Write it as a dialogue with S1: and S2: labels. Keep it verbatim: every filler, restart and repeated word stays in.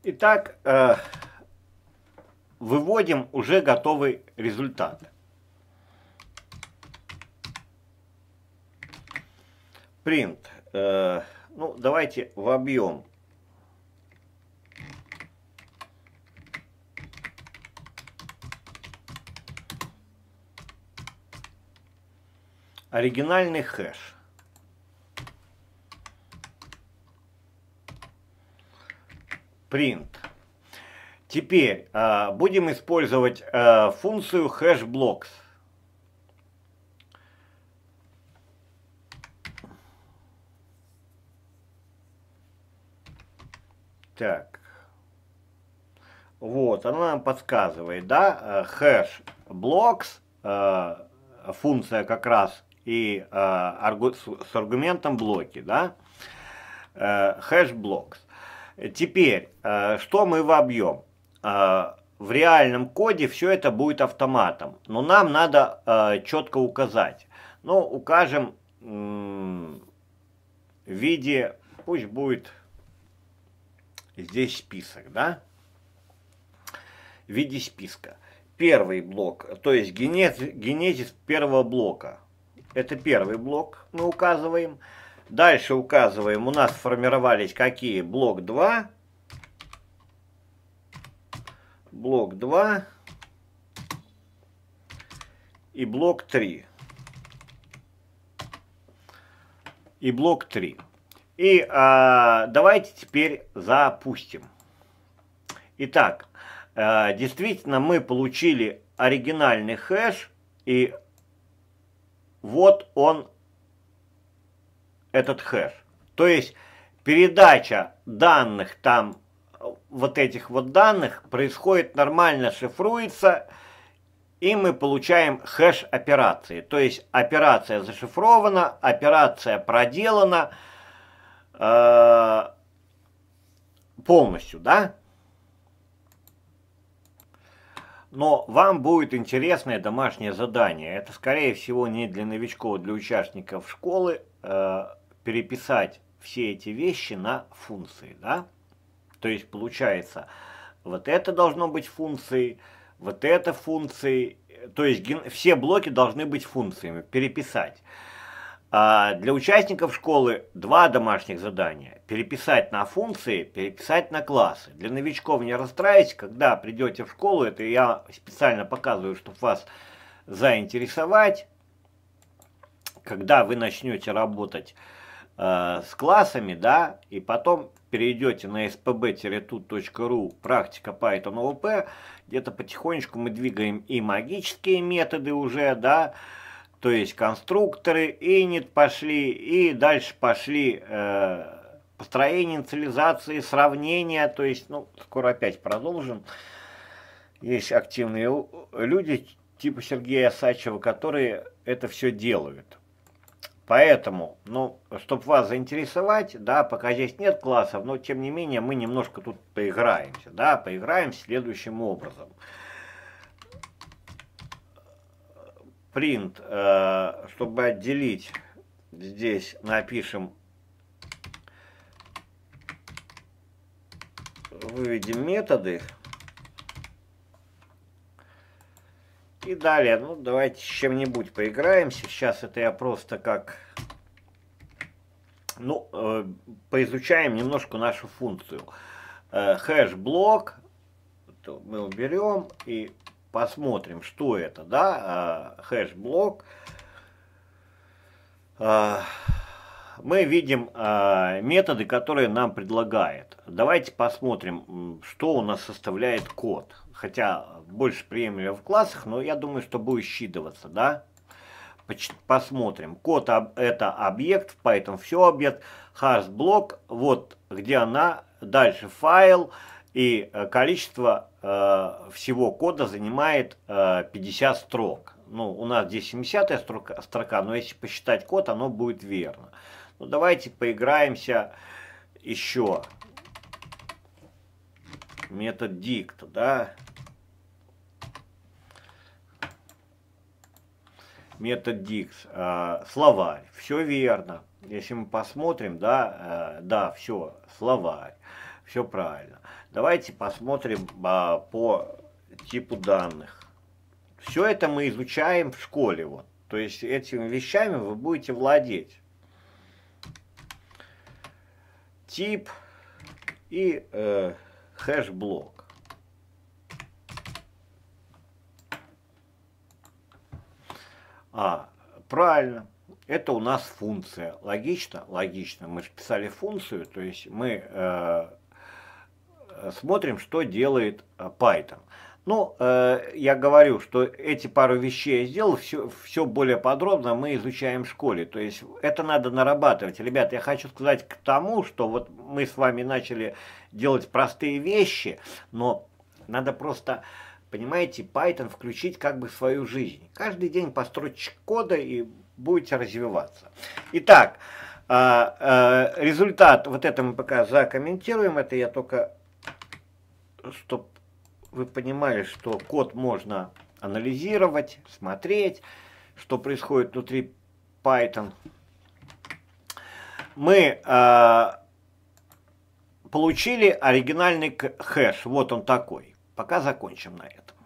S1: Итак, э, выводим уже готовый результат. Print. Э, ну, давайте вобьем. Оригинальный хэш. Print. Теперь э, будем использовать э, функцию hashblocks. Так. Вот, она нам подсказывает, да, hashblocks, э, функция как раз и э, аргу, с аргументом блоки, да, э, hashblocks. Теперь, э, что мы вобьем? Э, в реальном коде все это будет автоматом, но нам надо э, четко указать. Ну, укажем э, в виде, пусть будет здесь список, да, в виде списка. Первый блок, то есть генезис, генезис первого блока. Это первый блок мы указываем. Дальше указываем, у нас сформировались какие? Блок два. Блок два. И блок три. И блок три. И а, давайте теперь запустим. Итак, а, действительно мы получили оригинальный хэш. И вот он, этот хэш. То есть передача данных там, вот этих вот данных, происходит нормально, шифруется, и мы получаем хэш операции. То есть операция зашифрована, операция проделана э, полностью, да? Но вам будет интересное домашнее задание. Это, скорее всего, не для новичков, а для участников школы. Э, переписать все эти вещи на функции, да? То есть получается, вот это должно быть функцией, вот это функцией, то есть все блоки должны быть функциями, переписать. А для участников школы два домашних задания: переписать на функции, переписать на классы. Для новичков не расстраивайтесь, когда придете в школу, это я специально показываю, чтобы вас заинтересовать, когда вы начнете работать с классами, да, и потом перейдете на эс пэ бэ тут точка ру практика Python о о пэ, где-то потихонечку мы двигаем и магические методы уже, да, то есть конструкторы, init пошли, и дальше пошли э, построение инициализации, сравнения, то есть, ну, скоро опять продолжим. Есть активные люди типа Сергея Сачева, которые это все делают. Поэтому, ну, чтобы вас заинтересовать, да, пока здесь нет классов, но тем не менее мы немножко тут поиграемся, да, поиграем следующим образом. Print, э, чтобы отделить, здесь напишем, выведем методы. И далее, ну, давайте с чем-нибудь поиграемся. Сейчас это я просто как, ну, э, поизучаем немножко нашу функцию. Э, хэш-блок мы уберем и посмотрим, что это, да, э, хэш-блок. Э, мы видим э, методы, которые нам предлагает. Давайте посмотрим, что у нас составляет код. Хотя больше приемлемо в классах, но я думаю, что будет считываться, да. Посмотрим. Код это объект, в Python все объект. Hashblok, вот где она. Дальше файл. И количество э, всего кода занимает э, пятьдесят строк. Ну, у нас здесь семидесятая строка, строка, но если посчитать код, оно будет верно. Ну, давайте поиграемся еще. Метод dict, да. Метод dict, э, словарь, все верно. Если мы посмотрим, да, э, да, все, словарь, все правильно. Давайте посмотрим а, по типу данных. Все это мы изучаем в школе. Вот. То есть этими вещами вы будете владеть. Тип и э, хэш-блок. А, правильно. Это у нас функция. Логично? Логично. Мы же писали функцию, то есть мы э, смотрим, что делает Python. Ну, э, я говорю, что эти пару вещей я сделал, все, все более подробно мы изучаем в школе. То есть это надо нарабатывать. Ребят, я хочу сказать к тому, что вот мы с вами начали делать простые вещи, но надо просто, понимаете, Python включить как бы в свою жизнь. Каждый день построчек кода и будете развиваться. Итак, э, э, результат, вот это мы пока закомментируем, это я только, чтобы вы понимали, что код можно анализировать, смотреть, что происходит внутри Python. Мы э, получили оригинальный хэш, вот он такой. Пока закончим на этом.